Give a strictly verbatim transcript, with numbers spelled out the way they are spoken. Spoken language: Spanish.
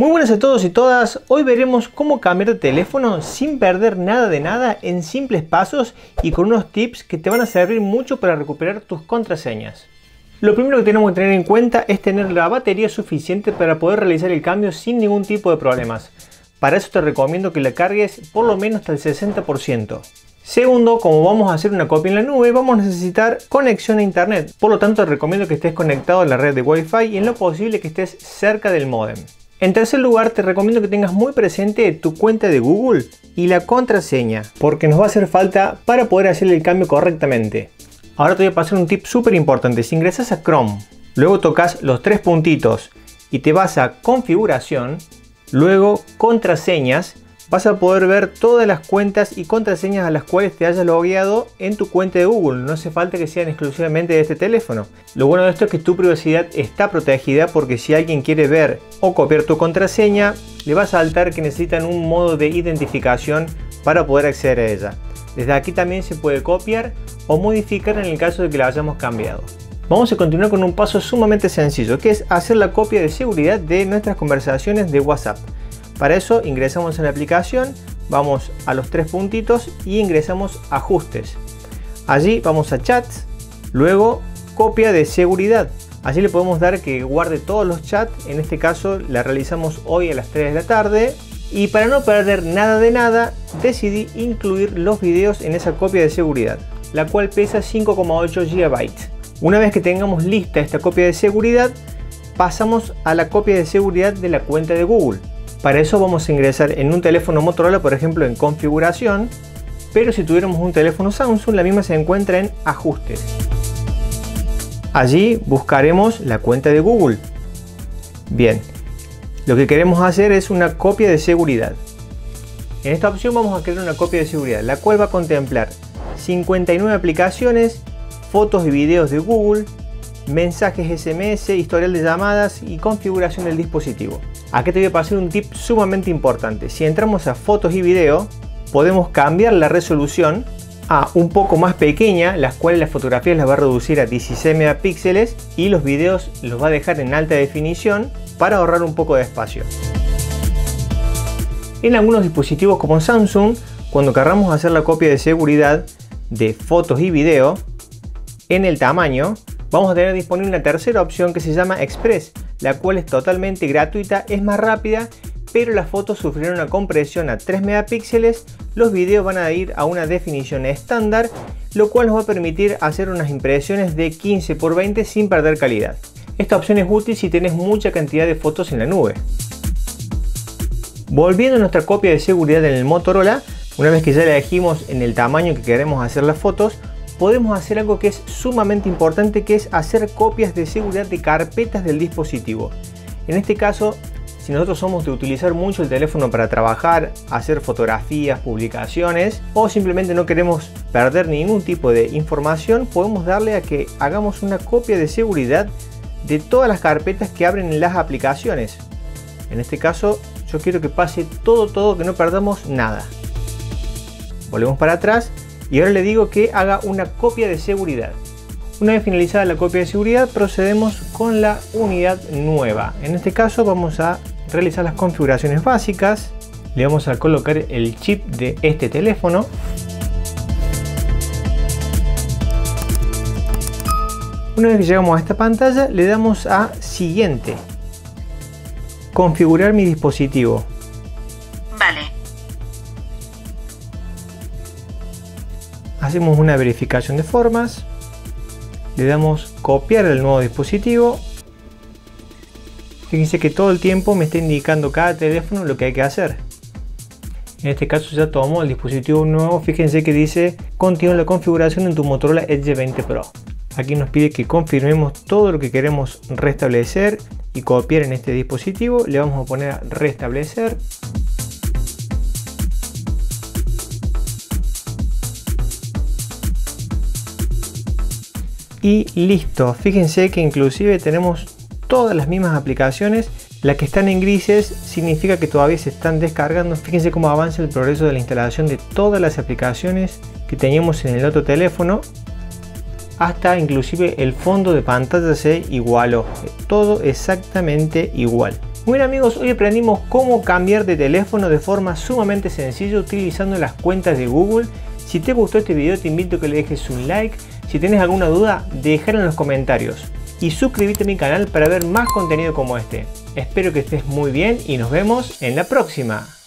Muy buenas a todos y todas, hoy veremos cómo cambiar de teléfono sin perder nada de nada en simples pasos y con unos tips que te van a servir mucho para recuperar tus contraseñas. Lo primero que tenemos que tener en cuenta es tener la batería suficiente para poder realizar el cambio sin ningún tipo de problemas. Para eso te recomiendo que la cargues por lo menos hasta el sesenta por ciento. Segundo, como vamos a hacer una copia en la nube, vamos a necesitar conexión a internet. Por lo tanto, te recomiendo que estés conectado a la red de Wi-Fi y en lo posible que estés cerca del módem. En tercer lugar, te recomiendo que tengas muy presente tu cuenta de Google y la contraseña, porque nos va a hacer falta para poder hacer el cambio correctamente. Ahora te voy a pasar un tip súper importante. Si ingresas a Chrome, luego tocas los tres puntitos y te vas a configuración, luego contraseñas, vas a poder ver todas las cuentas y contraseñas a las cuales te hayas logueado en tu cuenta de Google. No hace falta que sean exclusivamente de este teléfono. Lo bueno de esto es que tu privacidad está protegida, porque si alguien quiere ver o copiar tu contraseña, le va a saltar que necesitan un modo de identificación para poder acceder a ella. Desde aquí también se puede copiar o modificar en el caso de que la hayamos cambiado. Vamos a continuar con un paso sumamente sencillo, que es hacer la copia de seguridad de nuestras conversaciones de WhatsApp. Para eso ingresamos en la aplicación, vamos a los tres puntitos y ingresamos a ajustes. Allí vamos a chats, luego copia de seguridad. Allí le podemos dar que guarde todos los chats. En este caso la realizamos hoy a las tres de la tarde. Y para no perder nada de nada, decidí incluir los videos en esa copia de seguridad, la cual pesa cinco coma ocho gigabytes. Una vez que tengamos lista esta copia de seguridad, pasamos a la copia de seguridad de la cuenta de Google. Para eso vamos a ingresar en un teléfono Motorola, por ejemplo, en configuración, pero si tuviéramos un teléfono Samsung, la misma se encuentra en ajustes. Allí buscaremos la cuenta de Google. Bien, lo que queremos hacer es una copia de seguridad. En esta opción vamos a crear una copia de seguridad, la cual va a contemplar cincuenta y nueve aplicaciones, fotos y videos de Google, mensajes S M S, historial de llamadas y configuración del dispositivo. Aquí te voy a pasar un tip sumamente importante. Si entramos a fotos y video, podemos cambiar la resolución a un poco más pequeña, las cuales las fotografías las va a reducir a dieciséis megapíxeles y los videos los va a dejar en alta definición para ahorrar un poco de espacio. En algunos dispositivos como Samsung, cuando querramos hacer la copia de seguridad de fotos y video, en el tamaño, vamos a tener disponible una tercera opción que se llama Express, la cual es totalmente gratuita, es más rápida, pero las fotos sufrirán una compresión a tres megapíxeles, los videos van a ir a una definición estándar, lo cual nos va a permitir hacer unas impresiones de quince por veinte sin perder calidad. Esta opción es útil si tienes mucha cantidad de fotos en la nube. Volviendo a nuestra copia de seguridad en el Motorola, una vez que ya elegimos en el tamaño que queremos hacer las fotos, podemos hacer algo que es sumamente importante, que es hacer copias de seguridad de carpetas del dispositivo. En este caso, si nosotros somos de utilizar mucho el teléfono para trabajar, hacer fotografías, publicaciones, o simplemente no queremos perder ningún tipo de información, podemos darle a que hagamos una copia de seguridad de todas las carpetas que abren en las aplicaciones. En este caso, yo quiero que pase todo, todo, que no perdamos nada. Volvemos para atrás. Y ahora le digo que haga una copia de seguridad. Una vez finalizada la copia de seguridad, procedemos con la unidad nueva. En este caso vamos a realizar las configuraciones básicas. Le vamos a colocar el chip de este teléfono. Una vez que llegamos a esta pantalla, le damos a siguiente. Configurar mi dispositivo. Vale. Hacemos una verificación de formas, le damos copiar el nuevo dispositivo. Fíjense que todo el tiempo me está indicando cada teléfono lo que hay que hacer. En este caso ya tomó el dispositivo nuevo. Fíjense que dice continúa la configuración en tu Motorola Edge veinte Pro. Aquí nos pide que confirmemos todo lo que queremos restablecer y copiar en este dispositivo. Le vamos a poner a restablecer. Y listo, fíjense que inclusive tenemos todas las mismas aplicaciones. Las que están en grises significa que todavía se están descargando. Fíjense cómo avanza el progreso de la instalación de todas las aplicaciones que teníamos en el otro teléfono. hasta inclusive el fondo de pantalla se igualó, todo exactamente igual. Muy bien amigos, hoy aprendimos cómo cambiar de teléfono de forma sumamente sencilla utilizando las cuentas de Google. Si te gustó este video te invito a que le dejes un like. Si tienes alguna duda, déjala en los comentarios. Y suscríbete a mi canal para ver más contenido como este. Espero que estés muy bien y nos vemos en la próxima.